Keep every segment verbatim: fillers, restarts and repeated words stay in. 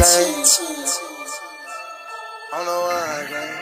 came. I don't know why I came.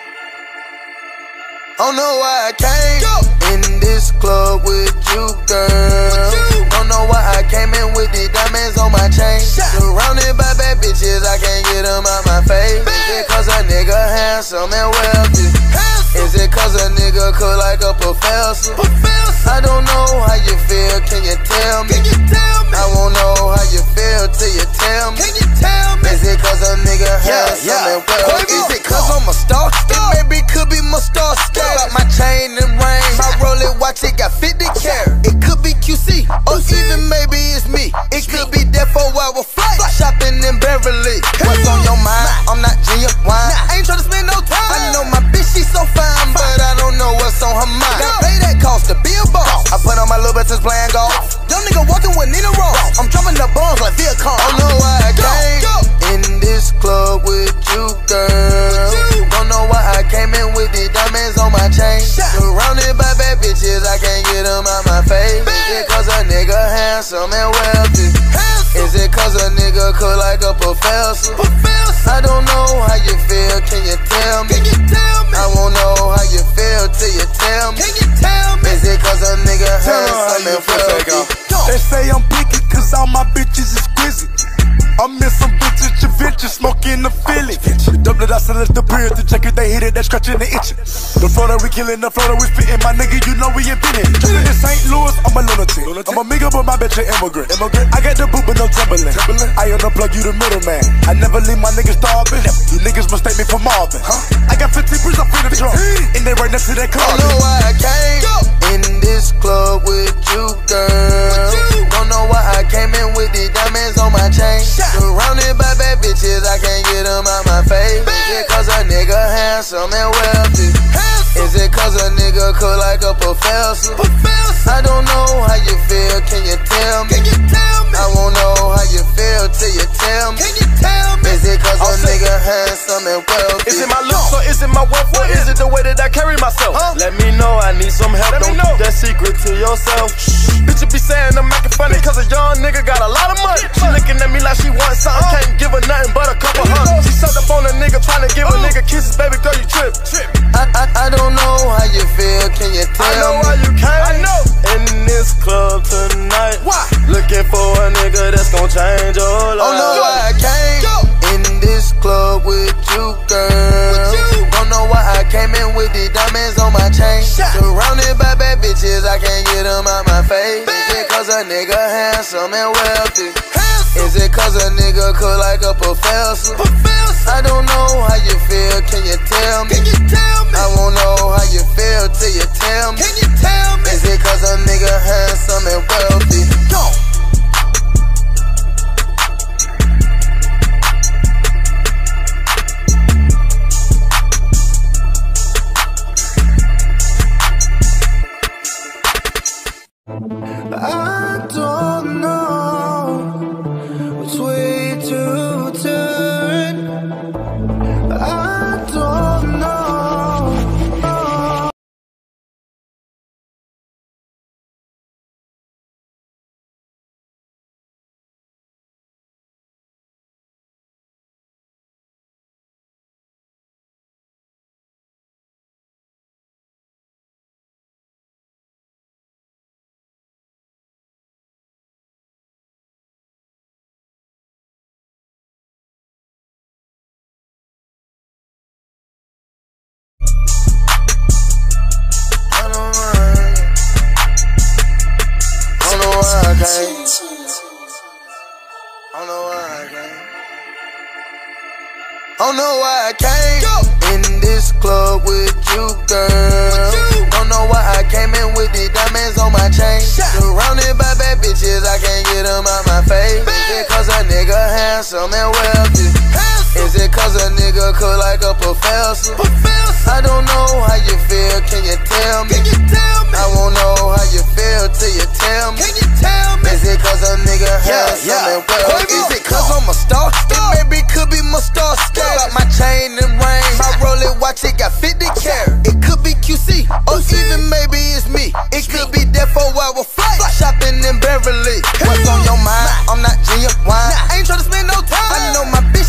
I don't know why I came in this club with you, girl. Don't know why I came in with the diamonds on my chain. Surrounded by bad bitches, I can't get them out my face. Is it cause a nigga handsome and wealthy? Is it cause a nigga cook like a professor? I don't know how you feel, can you tell me? I won't know how you feel till you tell me. Is it cause a nigga handsome and wealthy? Is it cause I'm a star? It maybe could be my star. Got my chain and ring, my Rolex watch, it got fifty carat. It could be Q C, or even maybe it's me. It could be that four hour flight, shopping in Beverly. What's on your mind? I'm not genuine. I ain't tryna spend no time. I know my bitch, she so fine, but I don't know what's on her mind. Gotta pay that cost to be a boss. I put on my little bitches playing golf. Young nigga walking with Nina Ross. I'm dropping the bombs like Viacom. I don't know why I came in this club with you, girl. Don't know why I came in with the diamonds on my chain. Surrounded by bad bitches, I can't get them out my face. Is it cause a nigga handsome and wealthy? Is it cause a nigga cook like a professor? I don't know how you feel, can you tell me? I won't know how you feel till you tell me. Is it cause a nigga handsome and wealthy? They say I'm picky cause all my bitches is squizzy. I'm in some vintage adventure, smoking the Philly. The dope that I sell is the beer to check if they hit it, they scratching the itching. The Florida, we killing the Florida, we spitting, my nigga, you know we invented. Jumping in Saint Louis, I'm a lunatic. I'm a Migos, but my bitch an immigrant. I got the boot, but no Timberland. I unplug you the middleman. I never leave my niggas starving. You niggas mistake me for Marvin. I got fifteen bricks up in the trunk, and they right next to that car. I don't know why I came in this club with you, girl. Don't know why I came in with the diamonds on my chain. Surrounded by bad bitches, I can't get them out my face. Is it cause a nigga handsome and wealthy? Is it cause a nigga cook like a professor? I don't know how you feel, can you tell me? I won't know how you feel till you tell me. Is it cause a nigga handsome and wealthy? Is it my looks or is it my wealth or is it the way that I carry myself? Huh? Let me know, I need some help. Let Don't keep that secret to yourself. Bitch, you be saying I'm acting funny cause a young nigga got a lot of money. She looking at me like she wants something. Can't give her nothing but a couple hundred. She sucked up on a nigga trying to give a nigga kisses. Baby girl, you trip. I, I, I don't know how you feel, can you tell me? I know why you came. I know. In this club tonight. Why? Looking for a nigga that's gon' change your life. Oh no, why I came in this club with you, girl. Don't know why I came in with the diamonds on my chain. Surrounded by bad bitches, I can't get them out my face. Is it cause a nigga handsome and wealthy? Is it cause a nigga cook like a professor? I don't know how you feel, can you tell me? I won't know how you feel till you tell me. Is it cause a nigga handsome and wealthy? Go! I don't know which way to turn. I don't know. I don't know why I came. I don't know why I came in this club with you, girl. Don't know why I came in with the diamonds on my chain. Surrounded by bad bitches, I can't get them out my face. Is it cause a nigga handsome and wealthy? Is it cause a nigga cook like a professor? I don't know how you feel, can you tell me? I won't know how you feel till you tell me. Is it cause a nigga handsome and wealthy? Is it cause I'm a star? It maybe could be my star. Got my chain and ring, my Rolex watch, it got fifty carat. It could be Q C, or even maybe it's me. It could be that four hour flight, shopping in Beverly. What's on your mind? I'm not genuine. I ain't tryna spend no time. I know my bitch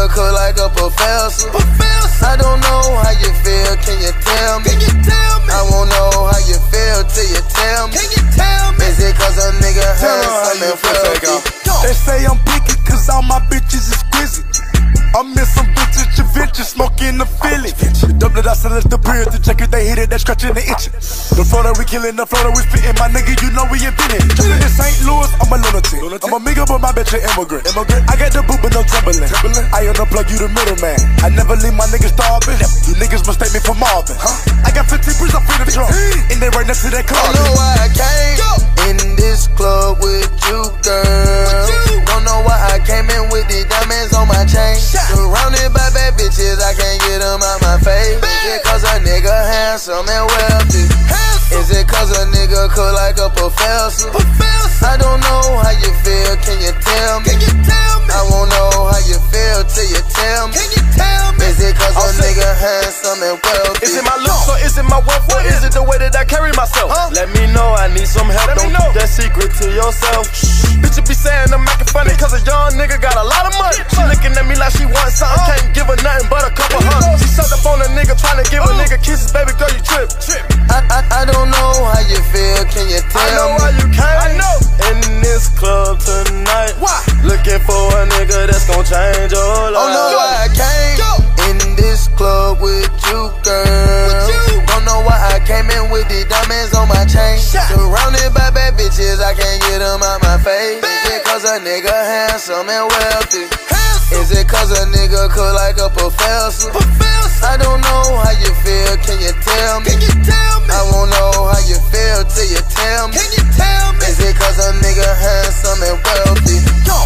nigga cook like a professor. I don't know how you feel, can you tell me? I won't know how you feel till you tell me. Is it cause a nigga has something wealthy? They say I'm picky cause all my bitches is squizzy. I'm in some vintage adventure, smoking the Philly. The dope that I sell at the beer to check if they hit it, they scratching the itching. The Florida we killing, the Florida we spitting, my nigga, you know we invented. Jumping in Saint Louis, I'm a lunatic. I'm a Migo, but my bitch an immigrant. immigrant. I got the boot, but no trembling. I unplug you the middleman. I never leave my niggas starving. You niggas mistake me for Marvin. Huh? I got fifteen bricks, I'm free to drum. And they right next to that car. Don't know why I came in this club with you, girl. Don't know why I came in with the diamonds on my chain. Surrounded by bad bitches, I can't get them out my face. Is it cause a nigga handsome and wealthy? Is it cause a nigga cook like a professor? I don't know how you feel, can you tell me? I won't know how you feel till you tell me. Is it cause a nigga handsome and wealthy? Is it my looks or is it my wealth or is it the way that I carry myself? Huh? Let me know, I need some help. Don't keep that secret to yourself. Bitch, you be saying I'm acting funny cause a young nigga got a lot of money. She looking at me like she wants something, can't give her nothing but a couple hugs. She sucked up on a nigga trying to give a nigga kisses, baby girl, you trip. I, I, I don't know how you feel, can you tell me? I know why you came. I know. In this club tonight, why? Looking for a nigga that's gon' change your life. Don't know why I came in this club with you, girl. Don't know why I came in with the diamonds on my chain. Surrounded by bad bitches, I can't get them out my face. Is it cause a nigga handsome and wealthy? Is it cause a nigga cook like a professor? I don't know how you feel, can you tell me? I won't know how you feel till you tell me. Is it cause a nigga handsome and wealthy?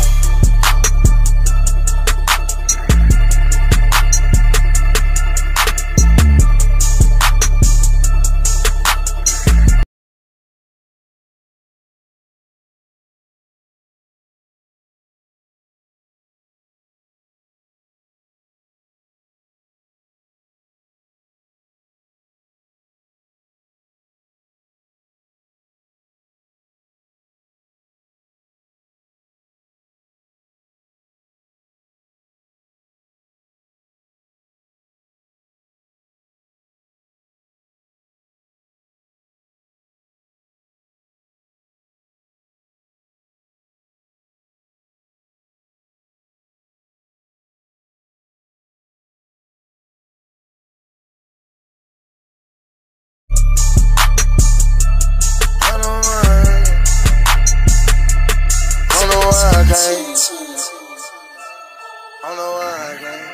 I don't know why I came.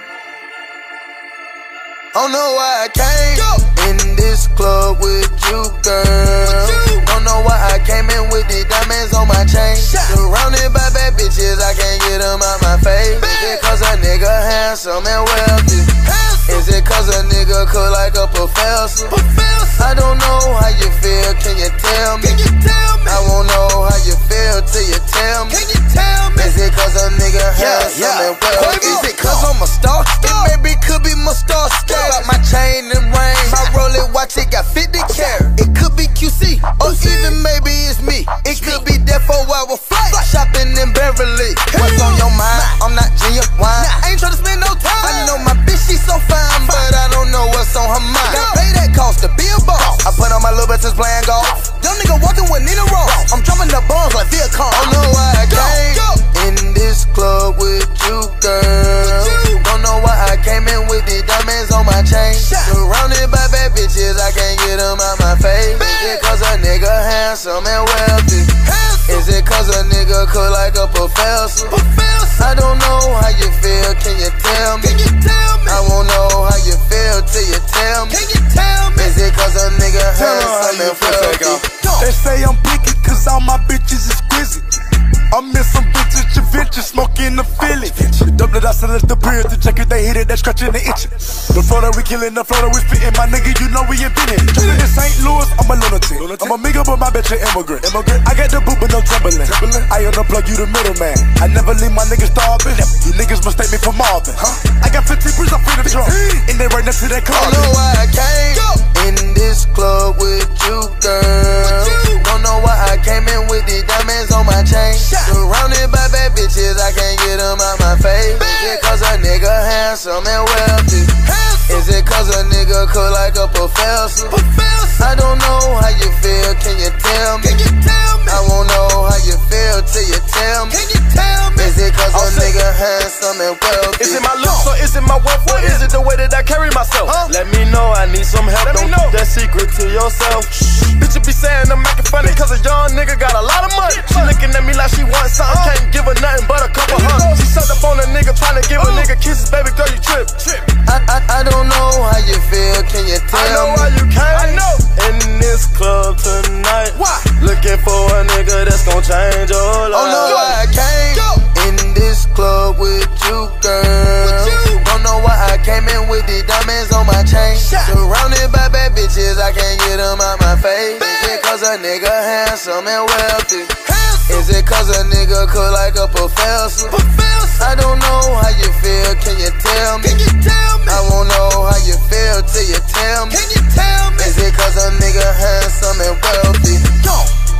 I don't know why I came in this club with you, girl. Don't know why I came in with the diamonds on my chain. Surrounded by bad bitches, I can't get them out my face. Is it cause a nigga handsome and wealthy? Is it cause a nigga cook like a professor? I don't know how you feel, can you tell me? I won't know how you feel till you tell me. Is it cause a nigga handsome and wealthy? Is it cause I'm a star? It maybe could be my star scale. Got my chain and ring, my Rolex watch, it got fifty carat. It could be Q C, or even maybe it's me. It could be that four hour flight, shopping in Beverly. What's on your mind? I'm not genuine. I ain't tryna spend no time. I know my bitch, she's so fine, but I don't know what's on her mind. Gotta pay that cost to be a boss. I put on my little bitches playing golf. Young nigga walking with Nina Ross. I'm dropping the bombs like Viacom. Don't know why I came in this club with you, girl. Don't know why I came in with the diamonds on my chain. Surrounded by bad bitches, I can't get them out my face. Is it cause a nigga handsome and wealthy? Is it cause a nigga cook like a professor? I don't know how you feel, can you tell me? I won't know how you feel till you tell me. Is it cause a nigga handsome and wealthy? They say I'm picky cause all my bitches is squizzy. I'm in some vintage adventure, smoking the Philly. The dope that I sell at the beer to check if they hit it, they scratching the itching. The Florida we killing, the Florida we spitting, my nigga, you know we invented. Jumping in Saint Louis, I'm a lunatic. I'm a Migo, but my bitch an immigrant. I got the boot, but no trembling. I unplug you the middleman. I never leave my niggas starving. You niggas mistake me for Marvin. I got fifteen bricks, I'm free to drum. And they right next to that car. Don't know why I came in this club with you, girl. Don't know why I came in with the diamonds on my chain. Surrounded by bad bitches, I can't get them out my face. Is it cause a nigga handsome and wealthy? Is it cause a nigga cook like a professor? I don't know how you feel, can you tell me? I won't know how you feel till you tell me. Is it cause a nigga handsome and wealthy? Is it my looks or is it my wealth or is it the way that I carry myself? Huh? Let me know, I need some help. Let Don't keep that secret to yourself. Bitch, you be saying I'm acting funny cause a young nigga got a lot of money. She looking at me like she wants something, can't give her nothing but a couple hugs. She sucked up on a nigga trying to give a nigga kisses, baby girl, you trip. I, I, I don't know how you feel, can you tell me? I know how you came. I know. In this club tonight, why? Looking for a nigga that's gon' change your life. Oh no, I came Go. in this club with you, girl. With you. Don't know why I came in with the diamonds on my chain. Shot. Surrounded by bad bitches, I can't get them out my face. Bad. Is it cause a nigga handsome and wealthy? Handsome. Is it cause a nigga cook like a professor? professor? I don't know how you feel, can you tell me? Can you tell me? I won't know how you feel till you tell me. Can you tell me? Is it cause a nigga handsome and wealthy? Go.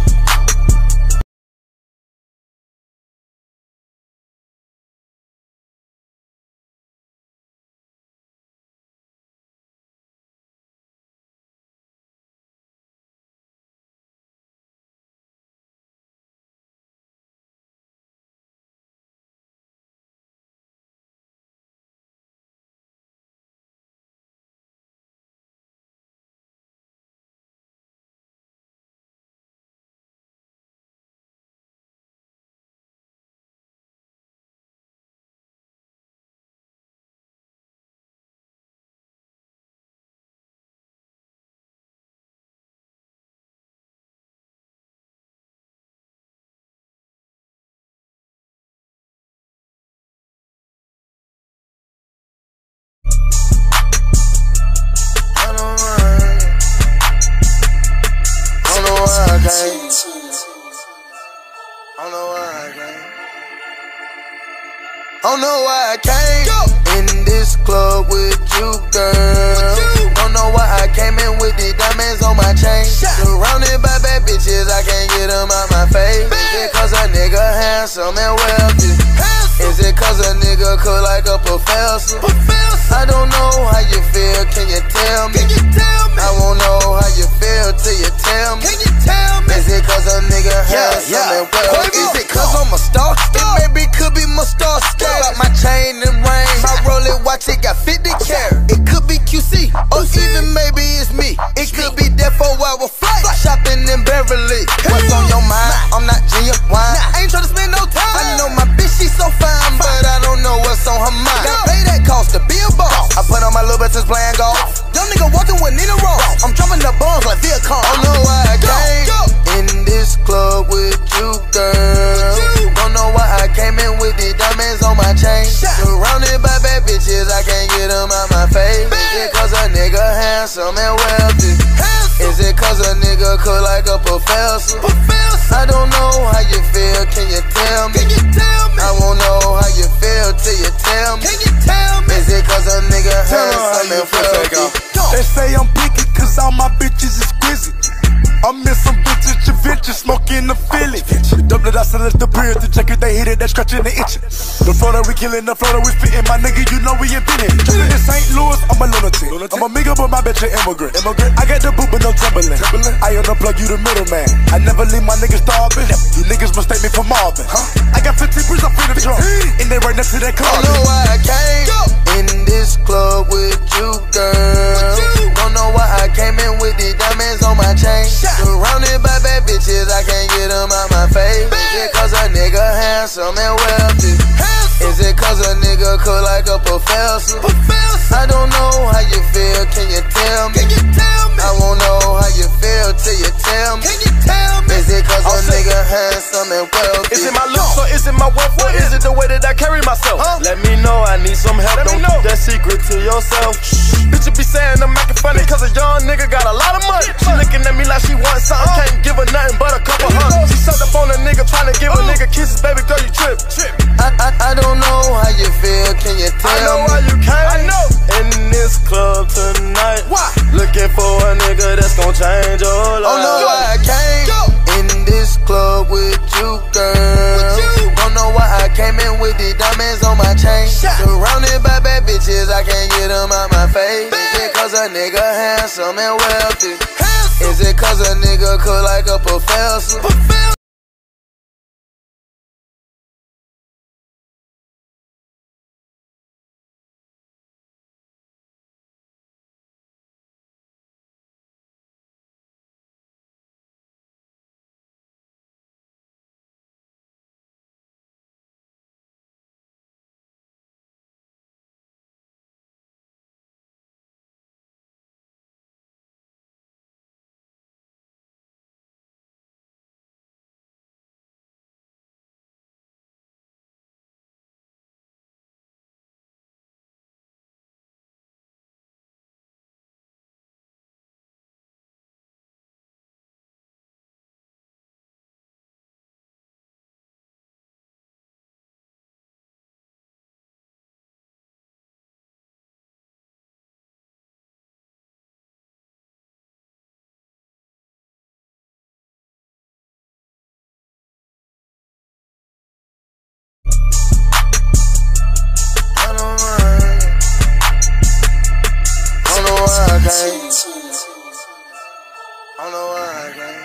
I don't know why I came. I don't know why I came Go. in this club with you, girl. You. Don't know why I came in with the diamonds on my chain. Shot. Surrounded by bad bitches, I can't get them out my face. Bad. Is it cause a nigga handsome and wealthy? Handsome. Is it cause a nigga cook like a professor? professor? I don't know how you feel, can you tell me? Can you tell me? I won't know how you feel till you tell me. Can you tell me? Is it cause a nigga handsome yeah, yeah. and wealthy? Is it cause I'm a star? star? It maybe could be my star star. Got my chain and ring, my Rolex watch, it got fifty carat. It could be Q C, or even maybe it's me. It could be that four hour flight, shopping in Beverly. What's on your mind? I'm not genuine. I ain't tryna spend no time. I know my bitch, she so fine, but I don't know what's on her mind. Gotta pay that cost to be a boss. I put on my little bitches playing golf. Young nigga walking with Nina Ross. I'm dropping the bombs like Viacom. I don't know why I came in this club with you, girl. Don't know why I came in with the diamonds on my chain. Surrounded by bad bitches, I can't get them out my face. Is it cause a nigga handsome and wealthy? Is it cause a nigga cook like a professor? I don't know how you feel, can you tell me? I won't know how you feel till you tell me. Is it cause a nigga handsome and wealthy? They say I'm picky cause all my bitches is squizzy. I'm in some vintage adventure, smoking the Philly. The double that I sell at the bridge, the check it, they hit it, they scratching the itching. The Florida, we killing, the Florida, we spitting. My nigga, you know we invented. Jumping in Saint Louis, I'm a lunatic. I'm a Migos, but my bitch an immigrant. immigrant. I got the boot, but no Timberland. I unplug you, the middleman. I never leave my niggas starving. You niggas mistake me for Marvin. Huh? I got fifteen bricks, I'm free to drum. And they right next to that car. I don't know why I came Go. in this club with you, girl. You. Don't know why I came in with the diamonds on my chain. Surrounded by bad bitches, I can't get them out my face. Is it cause a nigga handsome and wealthy? Is it cause a nigga cook like a professor? I don't know how you feel, can you tell me? I won't know how you feel till you tell me. Is it cause a nigga handsome and wealthy? Is it my looks or is it my wealth or is it the way that I carry myself? Huh? Let me know, I need some help. Let Don't keep that secret to yourself. Bitch, you be saying I'm acting funny cause a young nigga got a lot of money. She looking at me like she wants something, can't give her nothing but a couple hugs. She sucked up on a nigga trying to give a nigga kisses, baby girl, you trip. I, I, I don't know how you feel, can you tell me? I know how you came. I know. In this club tonight, why? Looking for a nigga that's gon' change your life. Oh no, why I came Go. in this club with you, girl. With you. Don't know why I came in with the diamonds on my my chain. Surrounded by bad bitches, I can't get them out my face. Is it cause a nigga handsome and wealthy? Is it cause a nigga cook like a professor? I don't know why I came.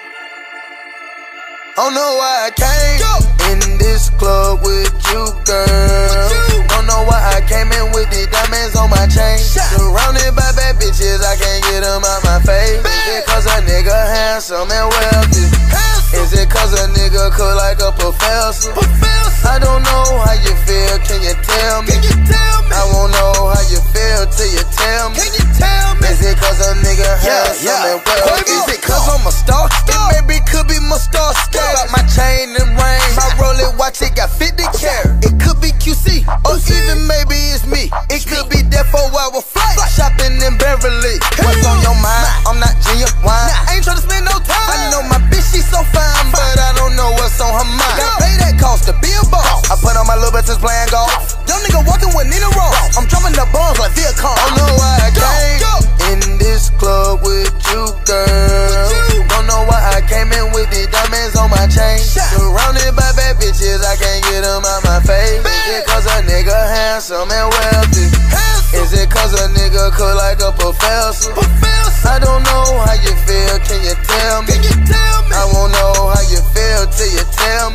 I don't know why I came in this club with you, girl. Don't know why I came in with the diamonds on my chain. Surrounded by bad bitches, I can't get them out my face. Is it cause a nigga handsome and wealthy? Is it cause a nigga cook like a professor? I don't know how you feel, can you tell me? I won't know how you feel till you tell me. Is it cause a nigga handsome yeah, yeah. and wealthy? Is it cause I'm a star? It maybe could be my star star. Got my chain and ring, my Rolex watch, it got fifty carat. It could be Q C, or even maybe it's me. It could be that four hour flight, shopping in Beverly. What's on your mind? I'm not genuine. I ain't tryna spend no time. I know my bitch, she so fine, but I don't know what's on her mind. Gotta pay that cost to be a boss. I put on my little bitches playing golf. Young nigga walking with Nina Ross. I'm dropping the bombs like Viacom. I don't know why I came in this club with you, girl. Don't know why I came in with the diamonds on my chain. Surrounded by bad bitches, I can't get them out my face. Is it cause a nigga handsome and wealthy? Is it cause a nigga cook like a professor? I don't know how you feel, can you tell me? I won't know how you feel till you tell me.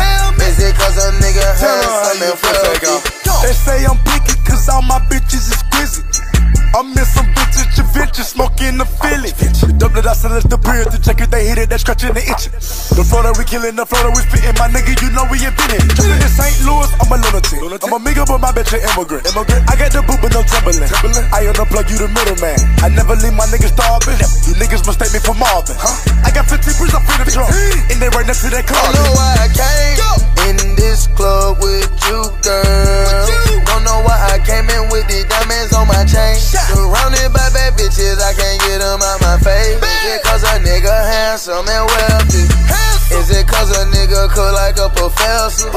Is it cause a nigga handsome and wealthy? They say I'm picky cause all my bitches is busy. I'm in some vintage adventure, smoking the Philly. The dope that I sell is the period to check if they hit it, they scratching the itching. The Florida we killing, the Florida we spitting, my nigga, you know we invented. Jumping in Saint Louis, I'm a lunatic. I'm a Migos, but my bitch an immigrant. immigrant. I got the boot, but no Timberland. I unplug you the middleman. I never leave my niggas starving. You niggas mistake me for Marvin. Huh? I got fifteen bricks up in the trunk, and they right next to that car. I don't know why I came in this club with you, girl. Don't know why I came in with the diamonds on my chain. Surrounded by bad bitches, I can't get them out my face. Is it cause a nigga handsome and wealthy? Is it cause a nigga cook like a professor?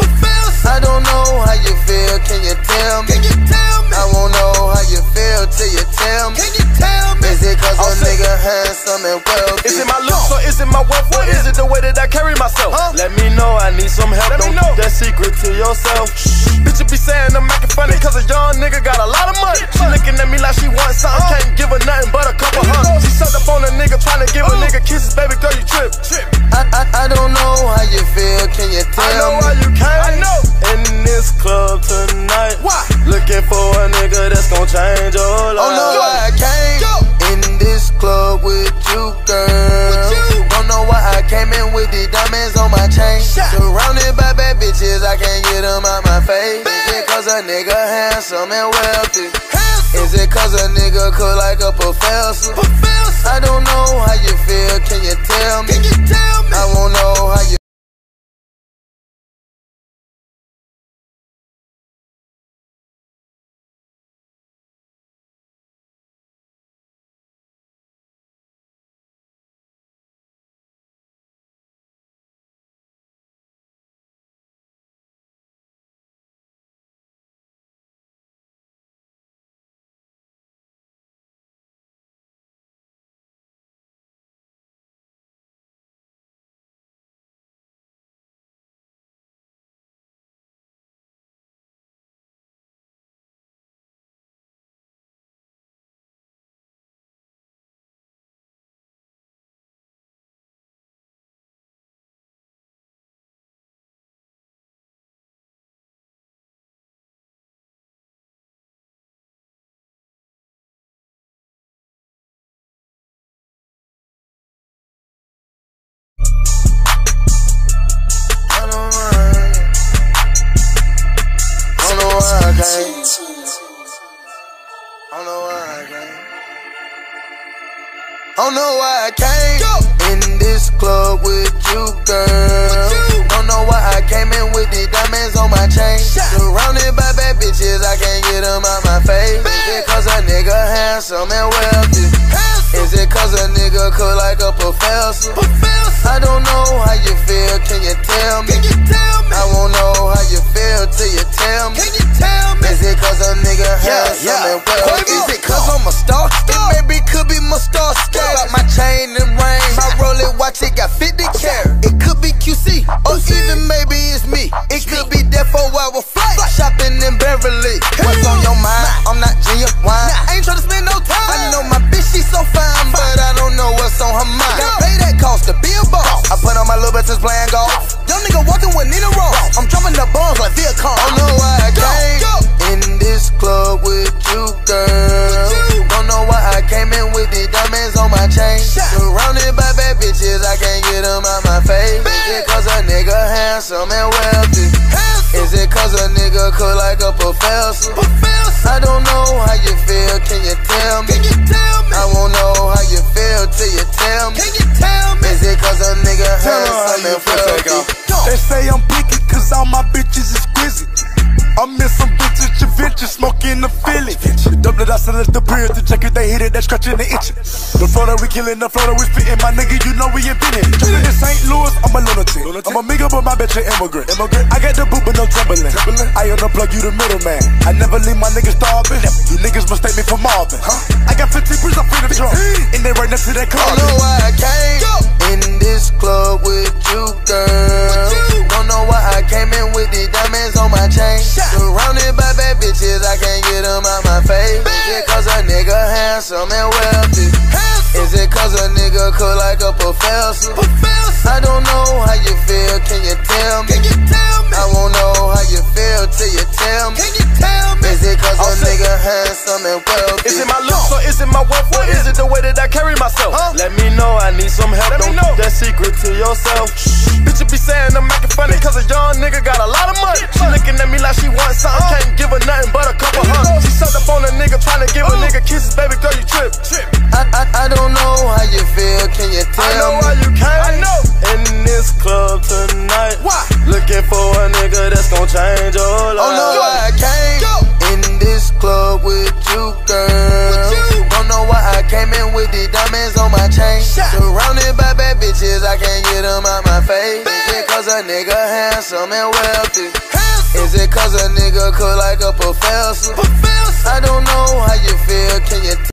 I don't know how you feel, can you tell me? I won't know how you feel till you tell me. Is it cause a nigga handsome and wealthy? Is it my looks or is it my wealth or is it the way that I carry myself? Huh? Let me know, I need some help. Let Don't keep that secret to yourself. Bitch, you be saying I'm acting funny cause a young nigga got a lot of money. She looking at me like she wants something, can't give her nothing but a couple hundred. She sucked up on a nigga trying to give a nigga kisses, baby girl, you trip. I, I, I don't know how you feel, can you tell me? I know why you came. I know. In this club tonight, why? Looking for a nigga that's gon' change your life. Oh no, why I came in this club with you, girl. Don't know why I came in with the diamonds on my chain. Surrounded by bad bitches, I can't get them out my face. Is it cause a nigga handsome and wealthy? Is it cause a nigga cook like a professor? I don't know how you feel, can you tell me? I won't know how you came. I don't know why I came. I don't know why I came in this club with you, girl. Don't know why I came in with the diamonds on my chain. Surrounded by bad bitches, I can't get them out my face. Is it cause a nigga handsome and wealthy? Is it cause a nigga cook like a professor? I don't know how you feel, can you tell me? I won't know how you feel till you tell me. Is it cause a nigga handsome and wealthy? Is it cause I'm a star? It maybe could be my star. Got my chain and ring, my Rolex watch, it got fifty carat. It could be Q C, or even maybe it's me. It could be that four hour flight, shopping in Beverly. What's on your mind? I'm not genuine. I ain't tryna spend no time. I know my bitch, she so fine, but I don't know what's on her mind. Now pay that cost to be a boss. I put on my little bitches playing golf. Young nigga walking with Nina Ross. I'm dropping the bombs like Viacom. I don't know why I came in this club with you, girl. Don't know why I came in with the diamonds on my chain. Surrounded by bad bitches, I can't get them out my face. Is it cause a nigga handsome and wealthy? Is it cause a nigga cook like a professor? I don't know how you feel, can you tell me? I won't know how you feel till you tell me. Is it cause a nigga handsome and wealthy? They say I'm picky cause all my bitches is squizzy. I'm in some vintage adventure, smoking the Philly. The double that I sell at the period to check if they hit it, they scratching the itching. The Florida we killing, the Florida we spitting, my nigga, you know we invented. Jumping in Saint Louis, I'm a lunatic. I'm a Migo, but my bitch an immigrant. immigrant. I got the boot, but no trembling. I unplug you the middleman. I never leave my niggas starving. You niggas mistake me for Marvin. Huh? I got fifteen bricks, I'm free to drum. And they right next to that car. I don't know why I came in this club with you, girl. Don't know why I came in with the diamonds on my chain. Surrounded by bad bitches, I can't get them out my face. Is it cause a nigga handsome and wealthy? Is it cause a nigga cook like a professor? I don't know how you feel, can you tell me? I won't know how you feel till you tell me. Is it cause a nigga handsome and wealthy? Is it my looks or is it my wealth or is it the way that I carry myself? Huh? Let me know, I need some help. Don't keep that secret to yourself. Bitch, you be saying I'm acting funny cause a young nigga got a lot of money. She looking at me like she wants something, can't give her nothing but a couple hundred. She sucked up on a nigga trying to give a nigga kisses, baby girl, you trip. I, I, I don't know how you feel, can you tell me? I know why you came. I know. In this club tonight, why? Looking for a nigga that's gon' change your life. I don't know why I came in this club with you, girl. Don't know why I came in with the diamonds on my chain. Surrounded by bad bitches, I can't get them out my face. Is it cause a nigga handsome and wealthy? Is it cause a nigga cook like a professor? I don't know how you feel, can you tell me?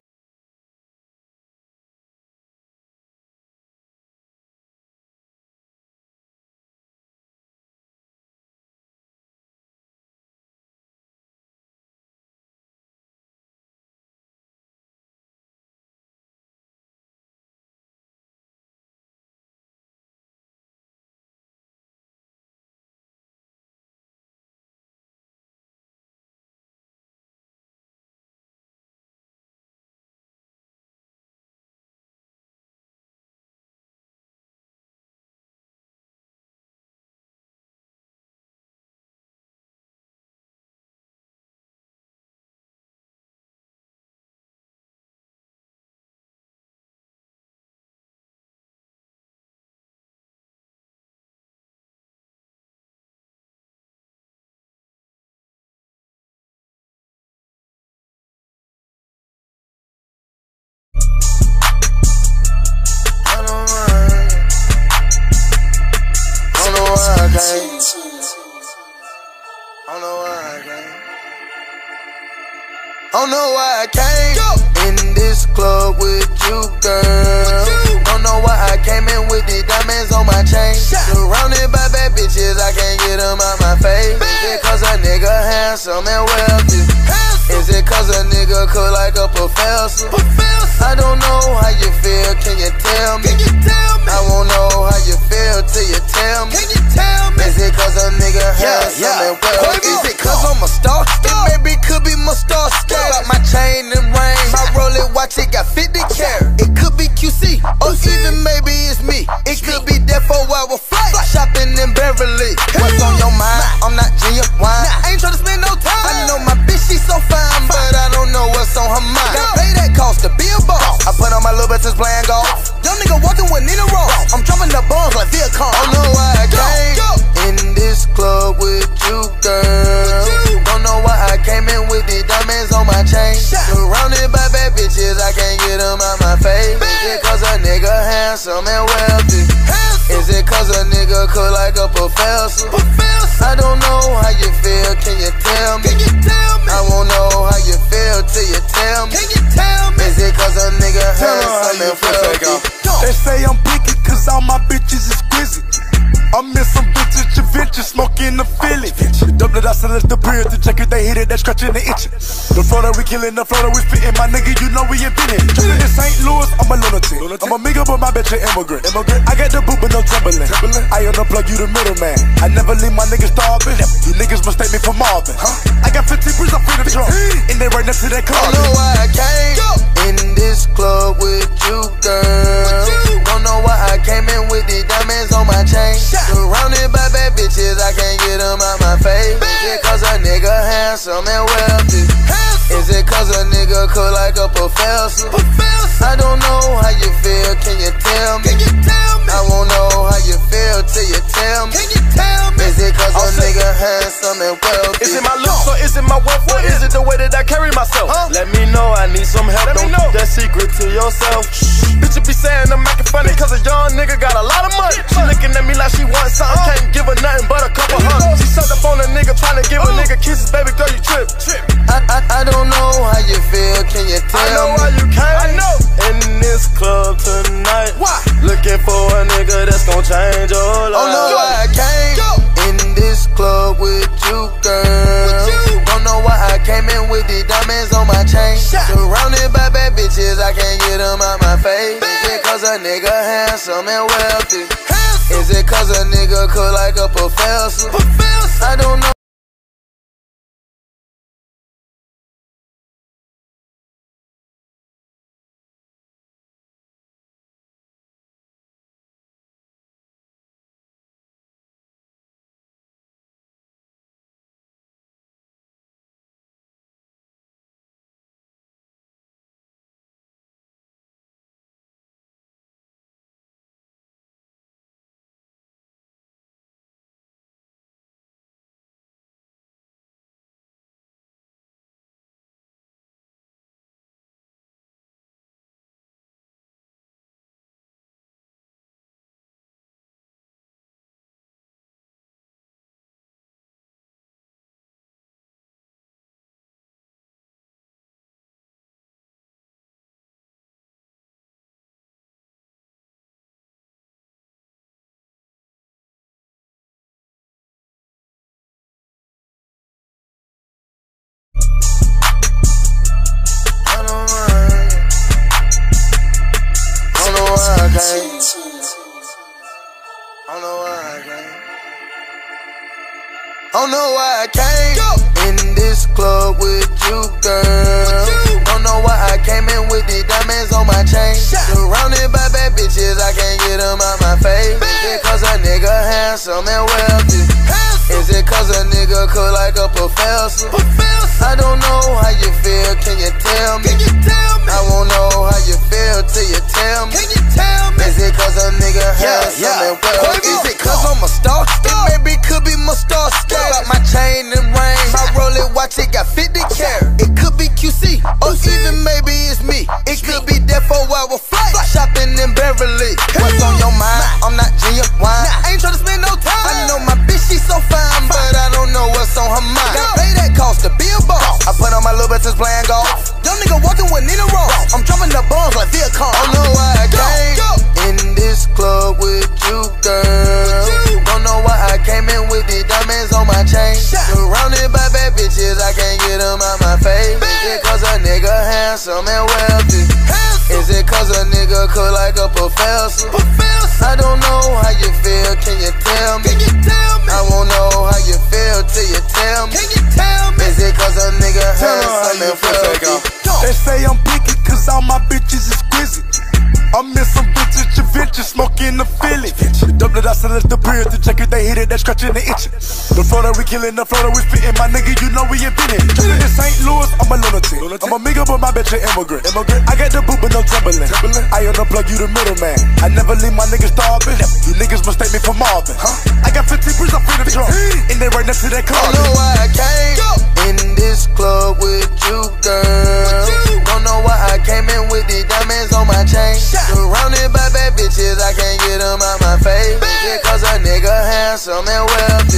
I don't know why I came in this club with you, girl. Don't know why I came in with the diamonds on my chain. Surrounded by bad bitches, I can't get them out my face. Is it cause a nigga handsome and wealthy? Is it cause a nigga cook like a professor? I don't know how you feel, can you tell me? I won't know how you feel till you tell me. Is it cause a nigga handsome and wealthy? Is it cause I'm a star? It maybe could be my star. Got my chain and ring, my Rolex watch, it got fifty carat. It could be Q C, or even maybe it's me. It could be that four hour flight, shopping in Beverly. What's on your mind? I'm not genuine. I ain't tryna spend no time. I know my bitch, Professor. I don't know how you feel, can you tell me? I won't know how you feel till you tell me. Is it cause a nigga handsome and wealthy? They say I'm picky cause all my bitches is busy. I'm in some vintage adventure, smoking the Philly. The dope that I sell is the beer. To check if they hit it, they scratching the itching. The Florida we killing, the Florida we spitting. My nigga, you know we invented. Jumping in Saint Louis, I'm a lunatic. I'm a Migos, but my bitch an immigrant. I got the boot, but no trembling. I unplug you the middleman. I never leave my niggas starving. You niggas mistake me for Marvin. I got fifteen bricks, I'm free to drum. And they right next to that car. Don't know why I came in this club with you, girl. Don't know why I came in with the diamonds on my chain. Surrounded by bad bitches, I can't get them out my face. Is it cause a nigga handsome and wealthy? Is it cause a nigga cook like a professor? I don't know how you feel, can you tell me? I won't know how you feel till you tell me. Is it cause a nigga handsome and wealthy? Is it my looks or is it my wealth or is it the way that I carry myself? Huh? Let me know, I need some help. Let Don't keep that secret to yourself. Bitch, you be saying I'm acting funny cause a young nigga got a lot of money. She looking at me like she wants something, can't give her nothing but a couple hugs. She sucked up on a nigga trying to give a nigga kisses, baby girl, you trip. I, I, I don't know how you feel, can you tell me? I know how you came. I know. In this club tonight, why? Looking for a nigga that's gon' change your life. Don't know why I came in this club with you, girl. Don't know why I came in with the diamonds on my chain. Surrounded by bad bitches, I can't get them out my face. Is it cause a nigga handsome and wealthy? Is it cause a nigga cook like a professor? I don't know. I don't know why I came. I don't know why I came in this club with you, girl. Don't know why I came in with the diamonds on my chain. Surrounded by bad bitches, I can't get them out my face. Is it cause a nigga handsome and wealthy? Is it cause a nigga cook like a professor? I don't know how you feel, can you tell me? I won't know how you feel till you tell me. Is it cause a nigga handsome yeah, yeah. and wealthy? Is it cause I'm a star? It maybe could be my star star. Got my chain and ring, my Rolex watch it got fifty carat. It could be Q C, or even maybe it's me. It could be that four hour flight, shopping in Beverly. What's on your mind? I'm not genuine. I ain't tryna spend no time. I know my bitch, she so fine, but I don't know what's on her mind. Pay that cost to be a boss. I put on my little bitches playing golf. Young nigga walking with Nina Ross. I'm dropping the bombs like Viacom. I don't know why I came in this club with you, girl. Don't know why I came in with the diamonds on my chain. Surrounded by bad bitches, I can't get them out my face. Is it cause a nigga handsome and wealthy? Is it cause a nigga cook like a professor? I don't know how you feel, can you tell me? I won't know how you feel till you tell me. Is it cause a nigga handsome and wealthy? They say I'm picky cause all my bitches is busy. I'm in some vintage adventure, smoking the Philly. The dope that I sell is the beer. To check if they hit it, they scratching the itching. The Florida we killing, the Florida we spitting. My nigga, you know we invented. Jumping in Saint Louis, I'm a lunatic. I'm a Migos, but my bitch an immigrant. I got the boot, but no trembling. I unplug you the middleman. I never leave my niggas starving. You niggas mistake me for Marvin. I got fifteen bricks, I'm free to drum. And they right next to that car. I don't know why I came in this club with you, girl. Don't know why I came in with the diamonds on my chain. Surrounded by bad bitches, I can't get them out my face. Is it cause a nigga handsome and wealthy?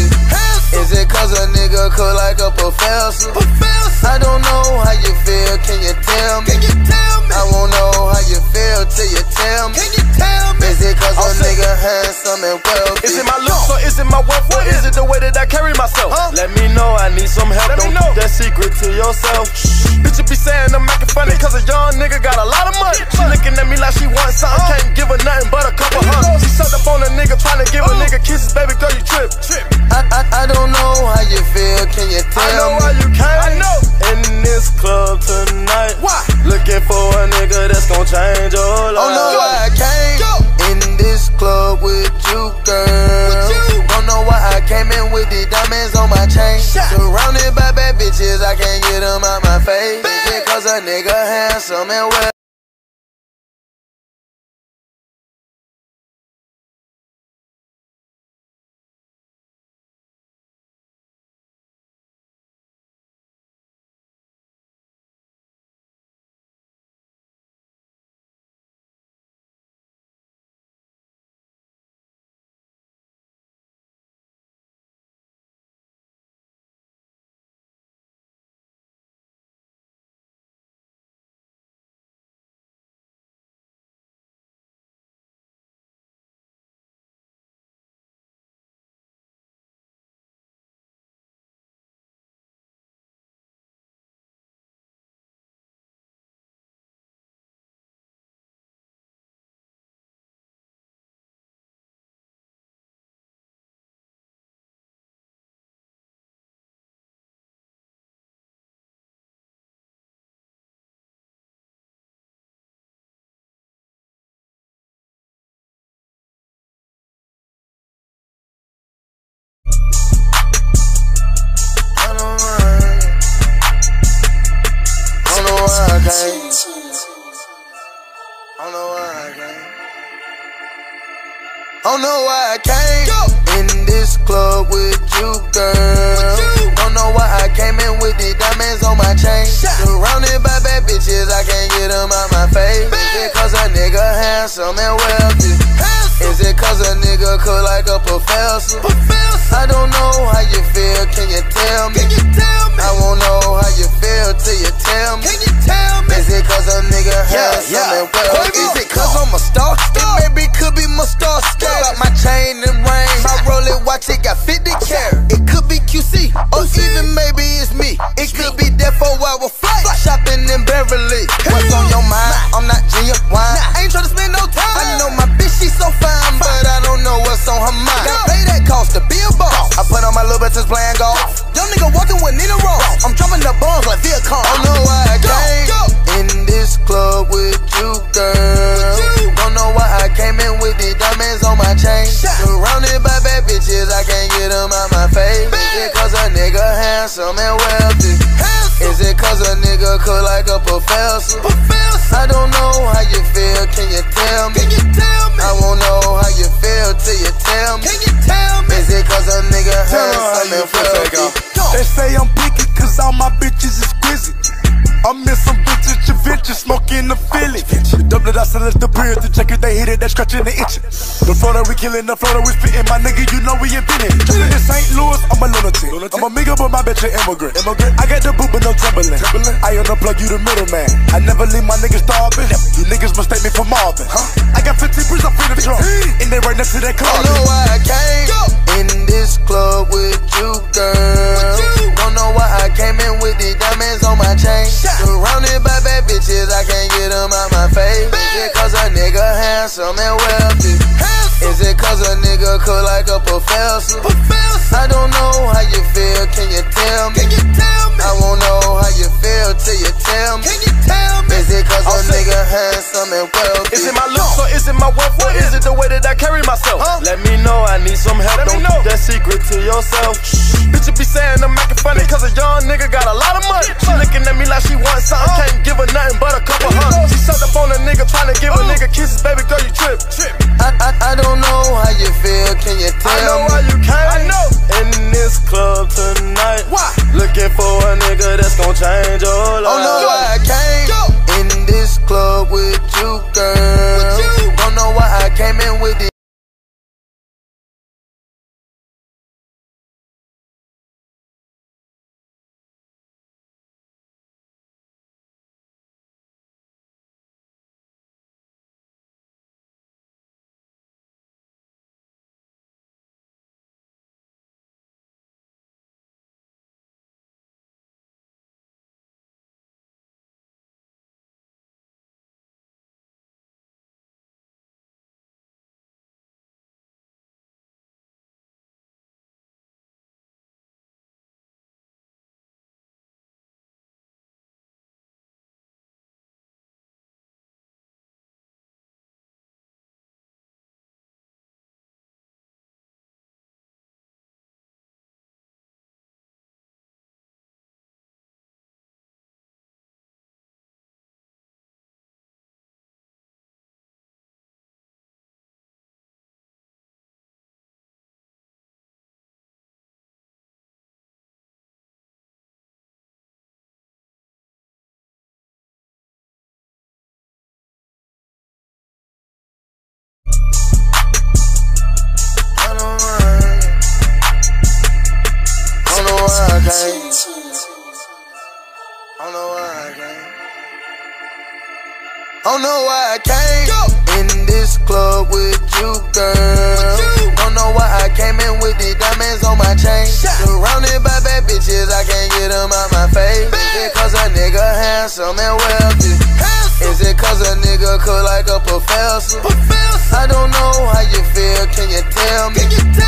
cause a nigga cook like a professor? I don't know how you feel, can you tell me? I won't know how you feel till you tell me. Is it cause a nigga handsome and wealthy? Is it my looks or is it my wealth or is it the way that I carry myself? Huh? Let me know, I need some help. Don't keep that secret to yourself. Bitch, you be saying I'm acting funny cause a young nigga got a lot of money. She looking at me like she wants something, can't give her nothing but a couple hugs. She sucked up on a nigga trying to give a nigga kisses, baby girl, you trip. I, I, I don't know how you feel, can you tell me? I know how you came. I know. In this club tonight, why? Looking for a nigga that's gon' change your life. Oh no, why I came Go. in this club with you, girl. With you. Don't know why I came in with the diamonds on my chain. Shot. Surrounded by bad bitches, I can't get them out my face. Bad. Cause a nigga handsome and well. I don't know why I came. I don't know why I came Go. in this club with you, girl. You. Don't know why I came in with the diamonds on my chain. Shot. Surrounded by bad bitches, I can't get them out my face. Bad. Is it cause a nigga handsome and wealthy? Handsome. Is it cause a nigga cook like a professor? professor? I don't know how you feel, can you tell me? Can you tell me? I won't know how you feel till you tell me. Can you tell me? Is it cause a nigga handsome yeah, yeah. and wealthy? Is it cause I'm a star? It maybe could be my star star. Got my chain and ring, my Rolex watch it got fifty carat. It could be Q C, or even maybe it's me. It could be that four hour flight, shopping in Beverly. What's on your mind? I'm not genuine. I ain't tryna spend no time. I know my bitch, she so fine, but I don't know what's on her mind. Gotta pay that cost to be a boss. I put on my little bitches playing golf. Young nigga walking with Nina Ross. I'm dropping the bombs like Viacom. I don't know why I came in this club with you, girl. Don't know why I came in with the diamonds on my chain. Surrounded by bad bitches, I can't get them out my face. Is it cause a nigga handsome and wealthy? Is it cause a nigga cook like a professor? I don't know how you feel, can you tell me? I won't know how you feel till you tell me. Is it cause a nigga handsome and wealthy? They say I'm picky cause all my bitches is exquisite. I'm in some bitches, adventure, smoking the Philly. The double that I sell at the bridge, the check it, they hit it, they scratching the itching. The Florida, we killing, the Florida, we spitting. My nigga, you know we invented. In Saint Louis, I'm a lunatic. I'm a Migo, but my bitch an immigrant. immigrant. I got the boot, but no trembling. I unplug you, the middleman. I never leave my niggas starving. You niggas mistake me for Marvin. Huh? I got fifteen bricks up in the trunk, and they right next to that club. I don't know why I came in this club with you, girl. Don't know why I came in with the diamonds on my chain. Surrounded by bad bitches, I can't get them out my face. Is it cause a nigga handsome and wealthy? Is it cause a nigga cook like a professor? I don't know how you feel, can you tell me? I won't know how you feel till you tell me. Is it cause a nigga handsome and wealthy? Is it my looks or is it my wealth or is it the way that I carry myself? Huh? Let me know, I need some help. Don't keep that secret to yourself. Bitch, you be saying I'm acting funny cause a young nigga got a lot of money. She looking at me like she wants something, can't give her nothing but a couple hugs. She sucked up on a nigga trying to give a nigga kisses, baby girl, you trip. I, I, I don't know how you feel, can you tell me? I know why you came. I know. In this club tonight, why? Looking for a nigga that's gon' change your life. Oh no, why I came Go. in this club with you, girl. With you. Don't know why I came in with the came. I don't know why I came. I don't know why I came in this club with you, girl. Don't know why I came in with the diamonds on my chain. Surrounded by bad bitches, I can't get them out my face. Is it cause a nigga handsome and wealthy? Is it cause a nigga cook like a professor? I don't know how you feel, can you tell me?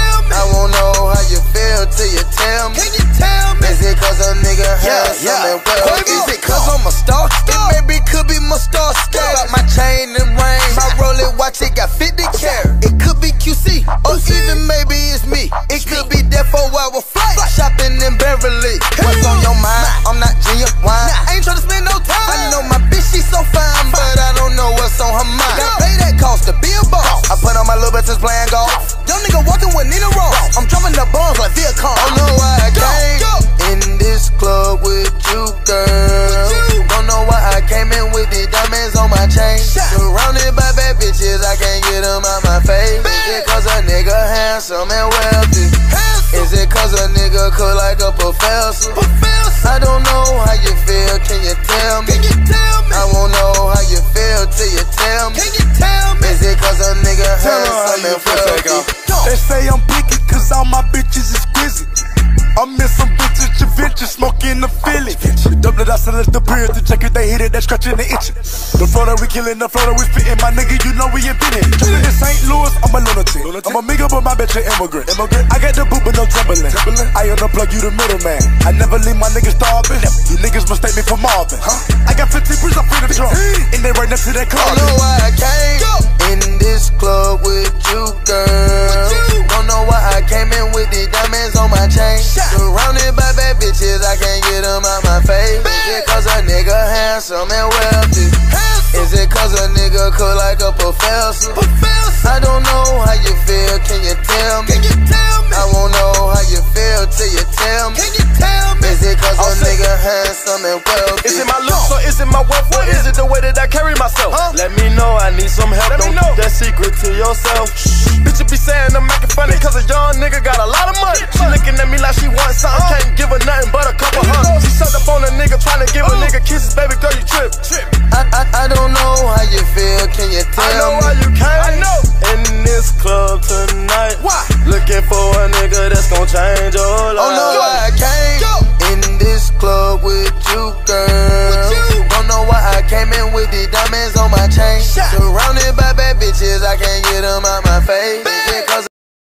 I won't know how you feel till you tell me. Is it cause a nigga handsome and wealthy? Is it cause I'm a star? It maybe could be my star scale. Got my chain and ring, my Rolex watch, it got fifty carat. It could be Q C, or even maybe it's me. It could be that four hour flight, shopping in Beverly. What's on your mind? I'm not genuine. I ain't tryna spend no time. I know my bitch, she's so fine, but I don't know what's on her mind. Gotta pay that cost to be a boss. I put on my little bitches playing golf. Young nigga walking with Nina Ross. I'm dropping the bombs like Viacom. I don't know why I came in this club with you, girl. Don't know why I came in with the diamonds on my chain. Surrounded by bad bitches, I can't get them out my face. Is it cause a nigga handsome and wealthy? Is it cause a nigga cook like a professor? I don't know how you feel, can you tell me? I won't know how you feel till you tell me. Is it cause a nigga handsome and wealthy? They say I'm picky cause all my bitches is busy. I'm in some vintage adventure, smoking the Philly. The dope that I sell is the beer to check if they hit it, that scratching the itching. The Florida we killing, the Florida we spitting, my nigga, you know we invented. In Saint Louis, I'm a lunatic. I'm a Migo, but my bitch an immigrant. immigrant. I got the boot, but no trembling. I unplug you the middleman. I never leave my niggas starving. You niggas mistake me for Marvin. Huh? I got fifteen bricks up in the trunk, and they right next to that car. I don't know why I came in this club with you, girl. Don't know why I came in with the diamonds on my chain. Surrounded by bad bitches, I can't get them out my face. Is it cause a nigga handsome and wealthy? Is it cause a nigga cook like a professor? I don't know how you feel, can you tell me? I won't know how you feel till you tell me. Is it cause a nigga handsome and wealthy? Is it my looks or is it my wealth or is it the way that I carry myself? Huh? Let me know, I need some help. Let Don't keep that secret to yourself. Bitch, you be saying I'm making funny cause a young nigga got a lot of money. She looking at me like she wants something, can't give her nothing but a couple hugs. She sucked up on a nigga trying to give a nigga kisses, baby girl, you trip. I, I, I don't know how you feel, can you tell me? I know why you came. I know. In this club tonight, why? Looking for a nigga that's gon' change your life. Oh no, why I came in this club with you, girl. Don't know why I came in with the diamonds on my chain. Surrounded by bad bitches, I can't get them out my face. Is it cause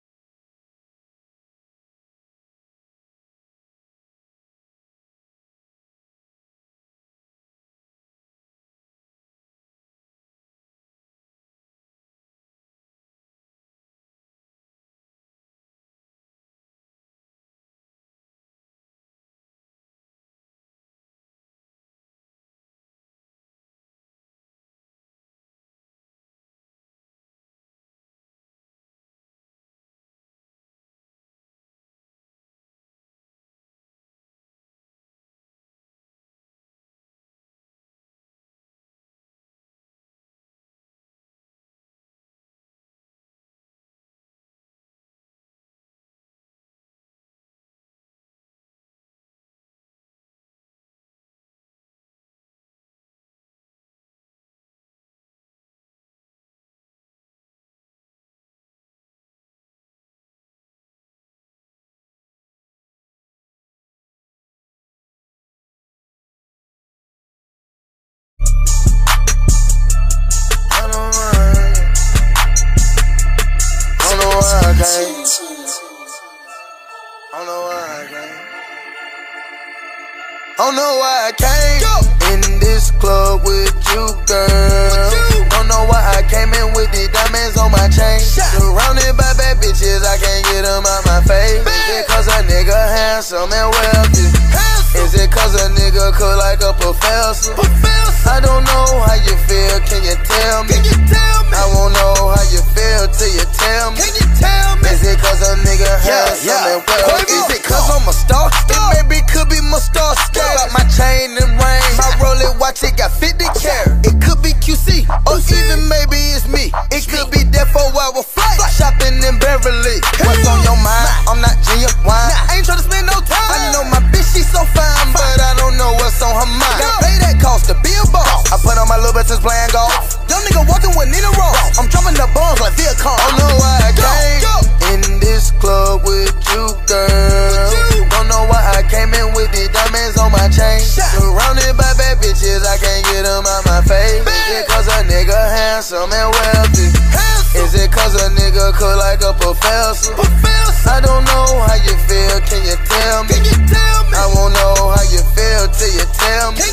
came. I don't know why I came. I don't know why I came in this club with you, girl. Don't know why I came in with the diamonds on my chain. Surrounded by bad bitches, I can't get them out my face. Is it cause a nigga handsome and wealthy? Is it cause a nigga cook like a professor? I don't know how you feel, can you tell me? I won't know how you feel till you tell me. Is it cause a nigga handsome and wealthy? Is it cause I'm a star? It maybe could be my star scale. Got my chain and ring, my Rolex watch, it got fifty carat. It could be Q C, or even maybe it's me. It could be that four hour flight, shopping in Beverly. What's on your mind? I'm not genuine. I ain't tryna spend no time. I know my bitch, mind. Gotta pay that cost to be a boss. I put on my little bitches playing golf. Young nigga walking with Nina Ross. I'm dropping the bombs like Viacom. Don't know why I came in this club with you, girl. Don't know why I came in with the diamonds on my chain. Surrounded by bad bitches, I can't get them out my face. Is it cause a nigga handsome and wealthy? Is it cause a nigga cook like a professor? I don't know how you feel, can you tell me? I won't know how you feel till you tell me.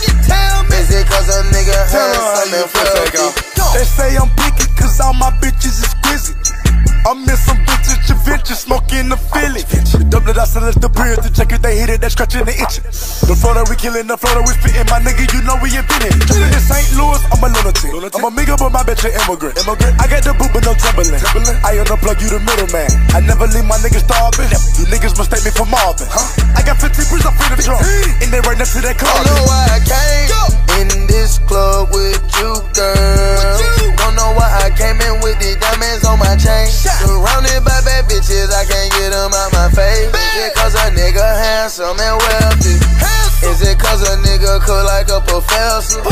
Is it cause a nigga handsome and wealthy? They say I'm picky cause all my bitches is squizzy. I'm in some vintage adventure, smoking the Philly. The dope that I sell at the bridge, the check it, they hit it, they scratching the itching. The Florida, we killing the Florida, we spitting, my nigga, you know we invented. Jumping in Saint Louis, I'm a lunatic. I'm a Migos, but my bitch an immigrant. immigrant. I got the boot, but no Timberland. I unplug you the middleman. I never leave my niggas starving. You niggas mistake me for Marvin. Huh? I got fifteen bricks, I'm free to drum. And they right next to that car. Don't know why I came in this club with you, girl. Don't know why I came in with the diamonds on my chain. Surrounded by bad bitches, I can't get them out my face. Is it cause a nigga handsome and wealthy? Is it cause a nigga cook like a professor?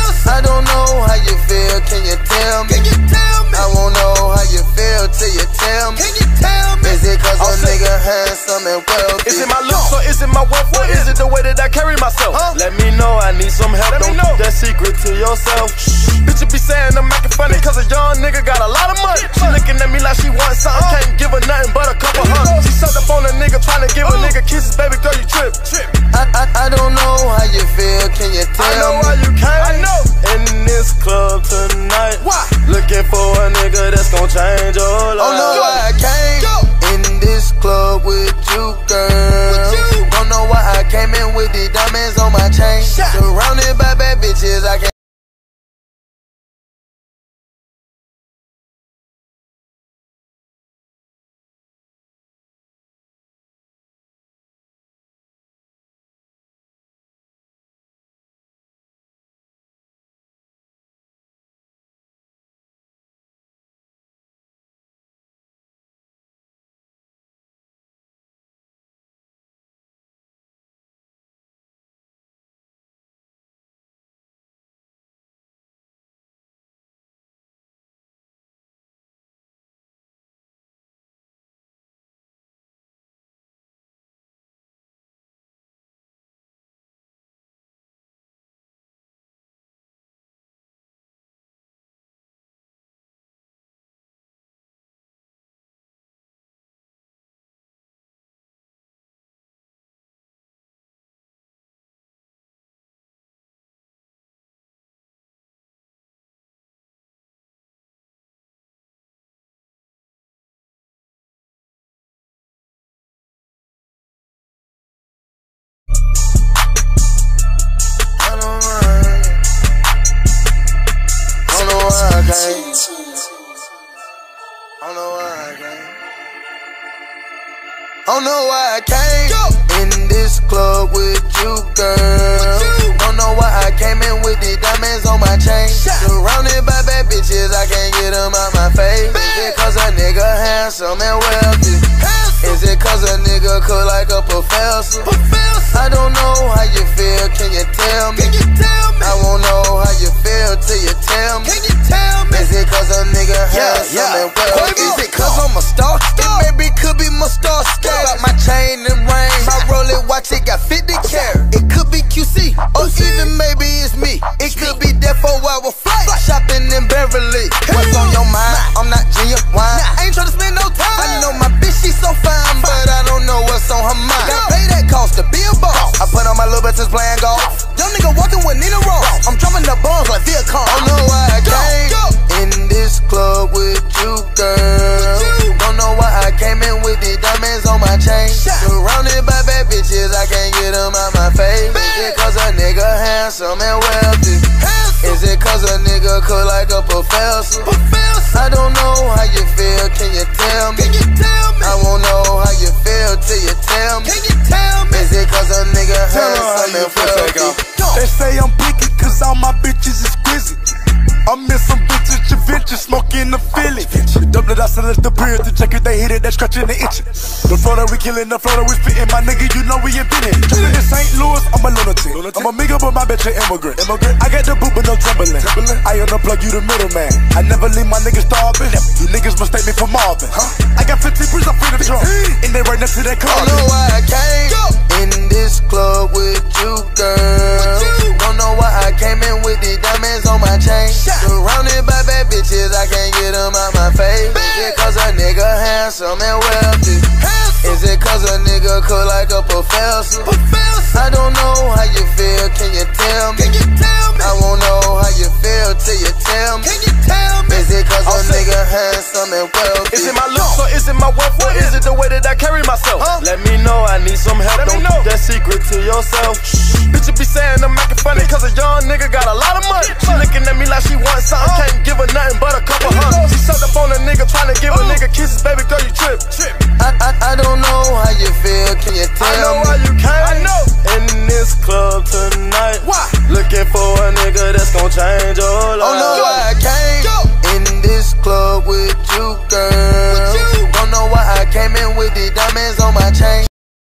I don't know how you feel, can you tell me? I won't know how you feel till you tell me. Is it cause a nigga handsome and wealthy? Is it my looks or is it my wealth or is it the way that I carry myself? Huh? Let me know, I need some help. Let Don't keep that secret to yourself. Bitch, you be saying I'm acting funny cause a young nigga got a lot of money. She looking at me like she wants something. Can't give her nothing but a couple hundred. She sucked up on a nigga trying to give a nigga kisses. Baby girl, you trip. I, I, I don't know how you feel, can you tell me? I know why you came. I know. In this club tonight. Why? Looking for a nigga that's gon' change your life. Don't know why I came in this club with you, girl. Don't know why I came in with the diamonds on my chain. Surrounded by bad bitches, I can't. Don't know why I came in this club with you, girl. Don't know why I came in with the diamonds on my chain. Surrounded by bad bitches, I can't get them out my face. Is it cause a nigga handsome and wealthy? Is it cause a nigga cook like a professor? I don't know how you feel, can you tell me? I won't know how you feel till you tell me. Is it cause a nigga handsome and wealthy? Is it cause I'm a star? It maybe could be my star scale. Got my chain and ring, my Rolex watch, it got fifty carat. It could be Q C, or even maybe it's me. It could be that four hour flight, shopping in Beverly. What's on your mind? I'm not Junior Wine. I ain't tryna spend no time. I know my bitch, she's so fine, but I don't know what's on her mind. Gotta pay that cost to be a boss. I put on my little bitches playing golf. Young nigga walking with Nina Ross. I'm dropping the bombs like Viacom. Don't know why I came in this club with you, girl. Don't know why I came in with the diamonds on my chain. Surrounded by bad bitches, I can't get them out my face. Is it cause a nigga handsome and wealthy? Is it cause a nigga cook like a professor? I don't know how you feel, can you tell me? I won't know how you feel till you tell me. Is it cause a nigga handsome and wealthy? They say I'm picky cause all my bitches is squizzy. I'm in some vintage adventure, smoking the Philly. The dope that I sell at sellers the beer to check if they hit it, that scratching and itching. The Florida we killing, the Florida we spitting, my nigga, you know we invented. In Saint Louis, I'm a lunatic. I'm a Migos, but my bitch an immigrant. immigrant. I got the boot, but no trembling. I unplug you, the middleman. I never leave my niggas starving. You niggas mistake me for Marvin. Huh? I got fifteen bricks, I'm free to drunk. And they right next to that car. Don't know why I came in this club with you, girl. Don't know why I came in with the diamonds on my chain. Surrounded by bad bitches, I can't get them out my face. Is it cause a nigga handsome and wealthy? Is it cause a nigga cook like a professor? I don't know how you feel, can you tell me? I won't know how you feel till you tell me. Is it cause a nigga handsome and wealthy? Is it my looks or is it my wealth or is it the way that I carry myself? Huh? Let me know, I need some help. Let don't keep that secret to yourself. Shh. Bitch, you be saying I'm acting funny cause a young nigga got a lot of money. She looking at me like she wants something, can't give her nothing but a couple hundred. She sucked up on a nigga trying to give a nigga kisses, baby girl, you trip. I, I, I don't know how you feel, can you tell me? I know why you came. I know. In this club tonight, why? Looking for a nigga that's gon' change your life. Don't know why I came in this club with you, girl. Don't know why I came in with the diamonds on my chain.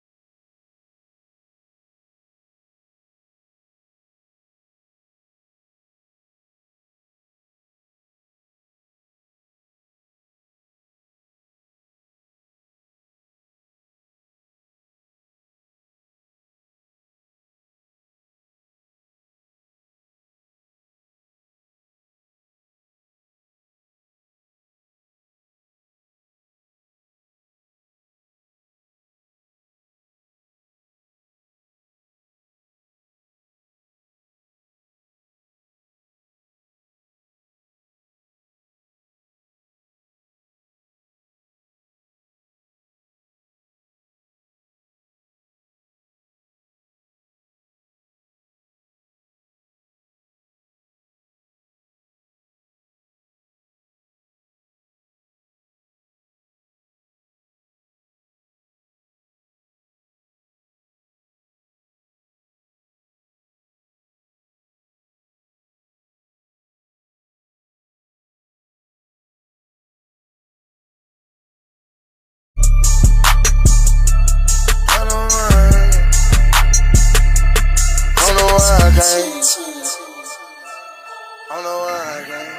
I don't know why I came.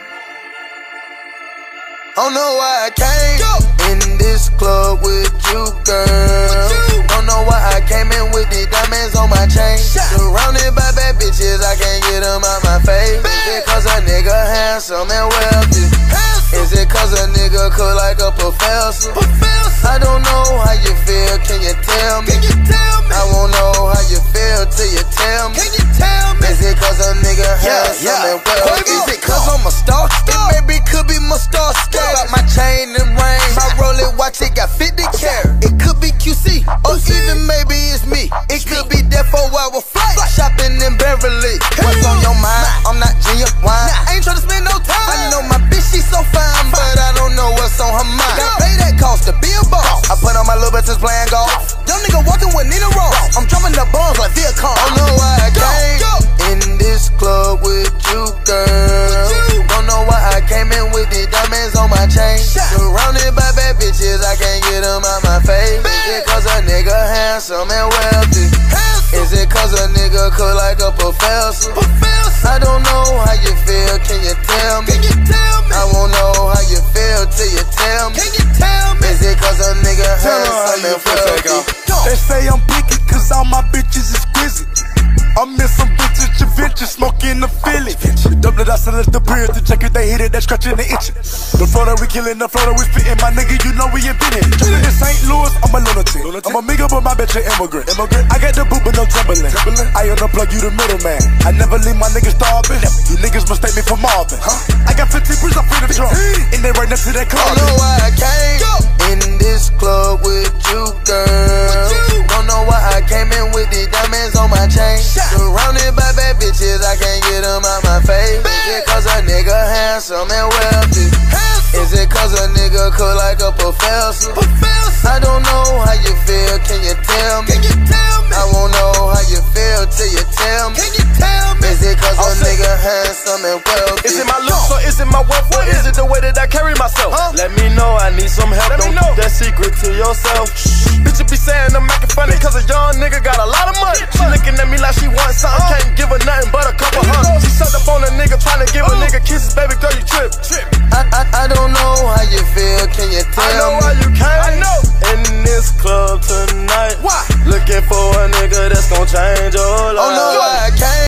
I don't know why I came in this club with you, girl. Don't know why I came in with the diamonds on my chain. Surrounded by bad bitches, I can't get them out my face. Is it cause a nigga handsome and wealthy? Is it cause a nigga cook like a professor? I don't know how you feel, can you tell me? I won't know how you feel till you tell me. Is it cause a nigga handsome yeah, yeah. and wealthy? Is it cause I'm a star? It maybe could be my star star. Got my chain and ring, my Rolex watch it got fifty carat. It could be Q C, or even maybe it's me. It could be that four hour flight, shopping in Beverly. What's on your mind? I'm not genuine wine. I ain't tryna spend no time. I know my bitch, she so fine, but I don't know what's on her mind. Gotta pay that cost to be a boss. I put on my little bitches playing golf. Young nigga walking with Nina Ross. I'm drumming the bombs like Viacom. I don't know why I came in this club with you, girl. Don't know why I came in with the diamonds on my chain. Surrounded by bad bitches, I can't get them out my face. Is it cause a nigga handsome and wealthy? Is it cause a nigga cook like a professor? I don't know how you feel, can you tell me? I won't know how you feel till you tell me. Is it cause a nigga handsome and wealthy? They say I'm picky cause all my bitches is busy. I'm in some bitches, adventure, smoking the Philly. Double that sellers the beer to check if they hit it, that scratching and itching. The Florida we killing, the Florida we spitting, my nigga, you know we invented. In Saint Louis, I'm a lunatic. I'm a Migos, but my bitch an immigrant. I got the boot, but no trembling. I unplug you, the middleman. I never leave my niggas starving. You niggas mistake me for Marvin. I got fifteen bricks, I'm free to drunk. And they right next to that car. Don't know why I came in this club with you, girl. Don't know why I came in with the diamonds on my chain. Surrounded by bad bitches, I can't get them out my face. Is it cause a nigga handsome and wealthy? Is it cause a nigga cook like a professor? I don't know how you feel, can you tell me? I won't know how you feel till you tell me. Is it cause a nigga handsome and wealthy? Is it my looks or is it my wealth or is it the way that I carry myself? Let me know, I need need some help. Don't keep that secret to yourself. Bitches be saying I'm acting funny cause a young nigga got a lot of money. She looking at me like she wants something, can't give her nothing but a couple hugs. She sucked up on a nigga trying to give a nigga kisses, baby girl you trip. I, I, I don't know how you feel, can you tell I know me? why you came. I know. In this club tonight, why? Looking for a nigga that's gon' change your life. Oh no, I can't.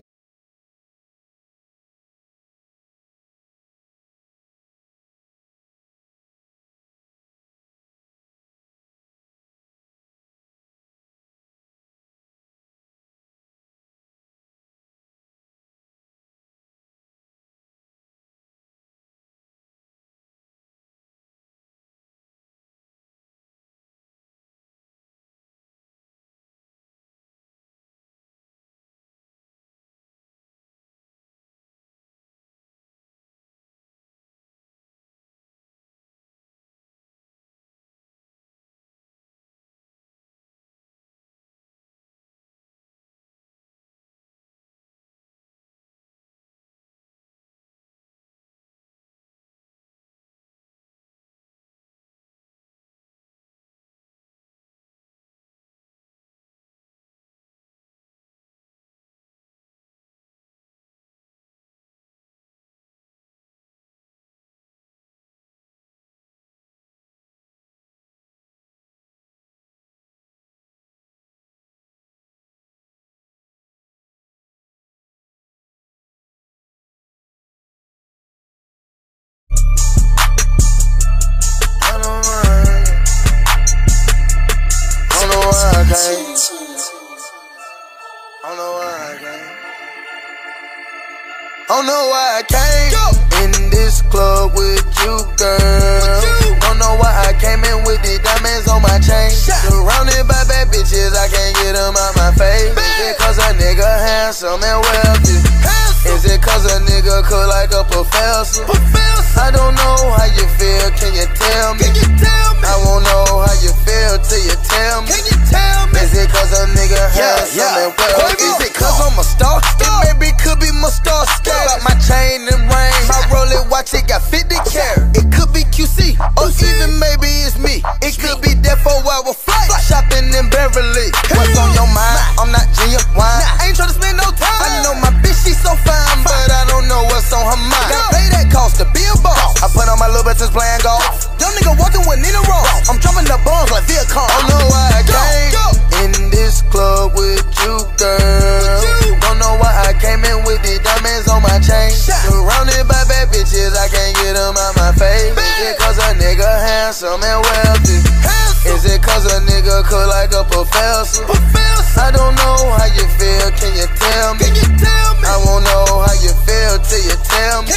I don't know why I came in this club with you, girl. Don't know why I came in with the diamonds on my chain. Surrounded by bad bitches, I can't get them out my face. Is it cause a nigga handsome and wealthy? Is it cause a nigga cook like a professor? I don't know how you feel, can you tell me? I won't know how you feel till you tell me. Is it cause a nigga handsome and wealthy? Is it cause I'm a star? It maybe could be my star scale. Got my chain and ring, my Rolex watch, it got fifty carat. It could be Q C, or even maybe it's me. It could be that four hour flight, shopping in Beverly. What's on your mind? I'm not genuine. I ain't tryna spend no time. I know my bitch, she so fine, but I don't know what's on her mind. Gotta pay that cost to be a boss. I put on my little bitches playing golf. Young nigga walking with Nina Ross. I'm dropping the bombs like Viacom. I don't know why I came in this club with you, girl. Don't know why I came in with the diamonds on my chain. Surrounded by bad bitches, I can't get them out my face. Is it cause a nigga handsome and wealthy? Is it cause a nigga cook like a professor? I don't know how you feel, can you tell me? I won't know how you feel till you tell me.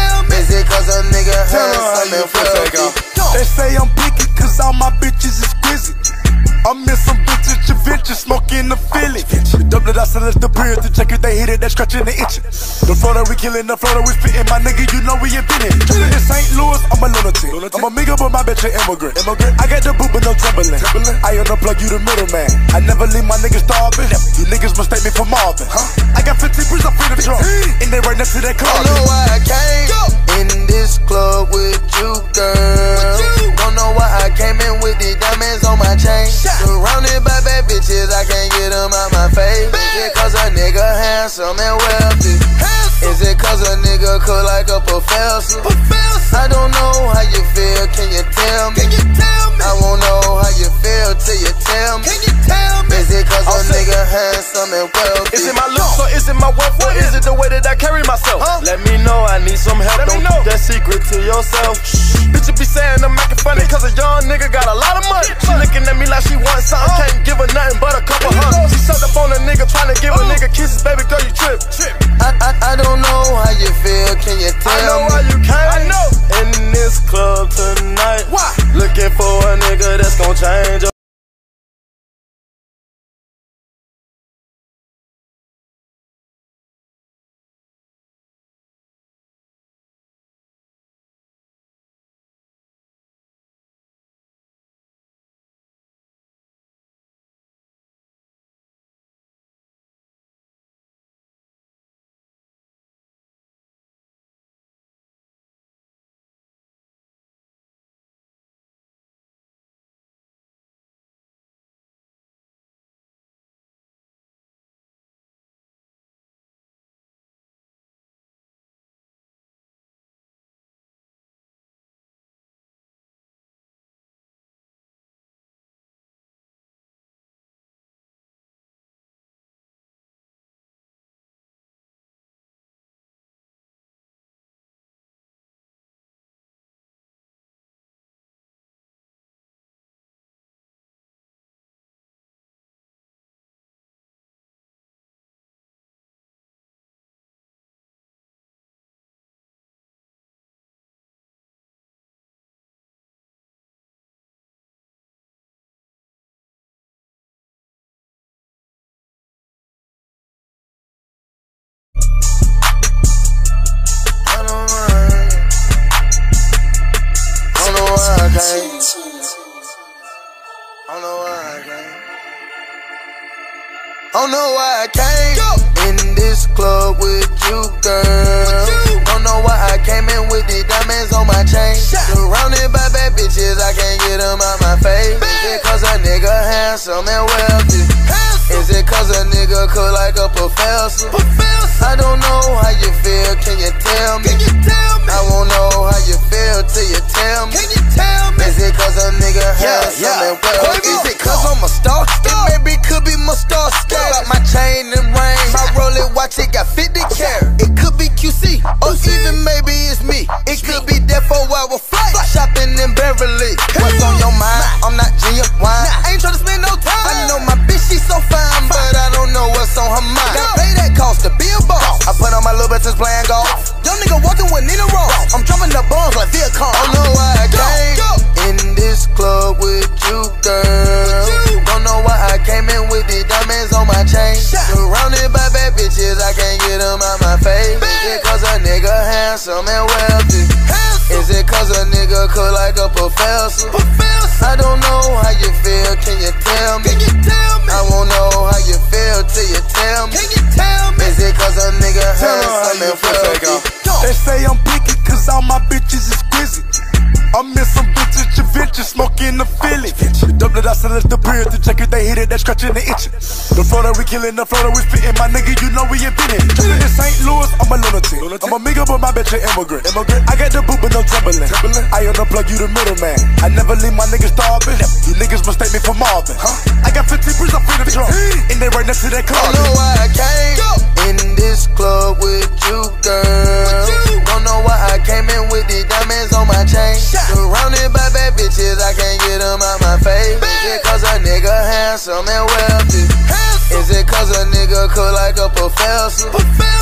Is it cause a nigga handsome and wealthy? They say I'm picky cause all my bitches is exquisite. I'm in some vintage adventure, smoking the Philly. The dope that I sell is the beer to check if they hit it, they scratching the itching. The Florida we killing, the Florida we spitting, my nigga, you know we invented. In Saint Louis, I'm a lunatic. I'm a Migo, but my bitch an immigrant. immigrant. I got the boot, but no Timberland. I unplug you the middleman. I never leave my niggas starving. You niggas mistake me for Marvin. Huh? I got fifteen bricks up in the trunk, and they right next to that car. I don't know why I came in this club with you, girl. Don't know why I came in with the diamonds on my chain. Surrounded by bad bitches, I can't get them out my face. Is it cause a nigga handsome and wealthy? Is it cause a nigga cook like a professor? I don't know how you feel, can you tell me? I won't know how you feel till you tell me. Is it cause a nigga handsome and wealthy? Is it my looks or is it my wealth or is it the way that I carry myself? Huh? Let me know, I need some help. Don't keep that secret to yourself. Bitches be saying I'm acting funny cause a young nigga got a lot of money. She looking at me like she wants something, can't give her nothing but a couple hugs. She sucked up on a nigga trying to give a nigga kisses, baby girl you trip. I, I, I don't know how you feel, can you tell me? I know why you came. I know. In this club tonight, why? Looking for a nigga that's gon' change your why I came. I don't know why I came. I don't know why I came in this club with you, girl. Don't know why I came in with the diamonds on my chain. Surrounded by bad bitches, I can't get them out my face. Is it cause a nigga handsome and wealthy? Is it cause a nigga cook like a professor? I don't know how you feel, can you tell me? I won't know how you feel till you tell me. Is it cause a nigga handsome and wealthy? Is it cause I'm a star? It maybe could be my star scale. Got my chain and ring, my Rolex watch, it got fifty carat. It could be Q C, or even maybe it's me. It could be that four hour flight, shopping in Beverly. What's on your mind? I'm not genuine. I ain't tryna spend no time. I know my bitch, she's so fine, but I don't know what's on her mind. Gotta pay that cost to be a boss. I put on my little bit since playing golf. Young nigga walking with Nina Ross. I'm dropping the bombs like Viacom. I don't know why I came in this club with you, girl. Don't know why I came in with the diamonds on my chain. Surrounded by bad bitches, I can't get them out my face. Is it cause a nigga handsome and wealthy? Is it cause a nigga cook like a professor? I don't know how you feel, can you tell me? I won't know how you feel till you tell me. Is it cause a nigga handsome and wealthy? They say I'm picky cause all my bitches is grizzly. I'm in some vintage adventure, smoking the Philly. The double that select the beer to check if they hit it, they scratching the itching. The Florida we killing, the Florida we spitting. My nigga, you know we invented. In Saint Louis, I'm a lunatic. I'm a Migo, but my bitch an immigrant. immigrant. I got the boot, but no trembling. I unplug you, the middleman. I never leave my niggas starving. You niggas mistake me for Marvin. Huh? I got fifteen bricks up in the trunk, and they right next to that club. Don't know why I came in this club with you, girl. Don't know why I came in with the diamonds on my chain. Surrounded by bad bitches, I can't get them out my face. Is it cause a nigga handsome and wealthy? Is it cause a nigga cook like a professor?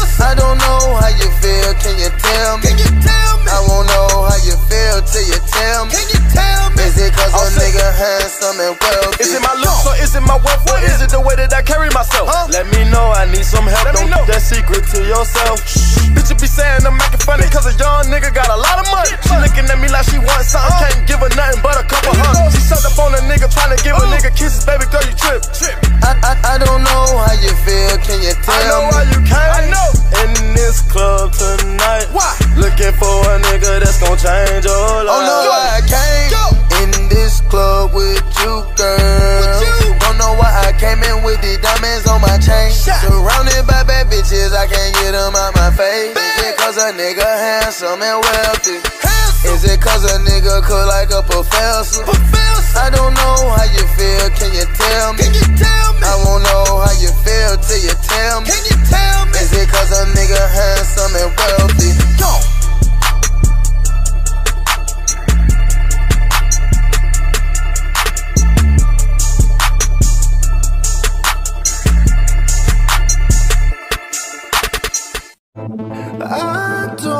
I don't know how you feel, can you tell me? I won't know how you feel till you tell me. Is it cause a nigga handsome and wealthy? Is it my looks or is it my wealth or is it the way that I carry myself? Huh? Let me know, I need some help. Don't keep that secret to yourself. Bitch, you be saying I'm acting funny cause a young nigga got a lot of money. She looking at me like she wants something, can't give her nothing but a couple hugs. She sucked up on a nigga trying to give a nigga kisses, baby girl, you trip. I, I, I don't know how you feel, can you tell me? I know why you came. I know. In this club tonight, why? Looking for a nigga that's gon' change your life. Oh no, why I came in this club with you, girl. Don't know why I came in with the diamonds on my chain. Surrounded by bad bitches, I can't get them out my face. Is it cause a nigga handsome and wealthy? Is it cause a nigga cook like a professor? I don't know how you feel, can you tell me? I won't know how you feel till you tell me. Is it cause a nigga handsome and wealthy? I don't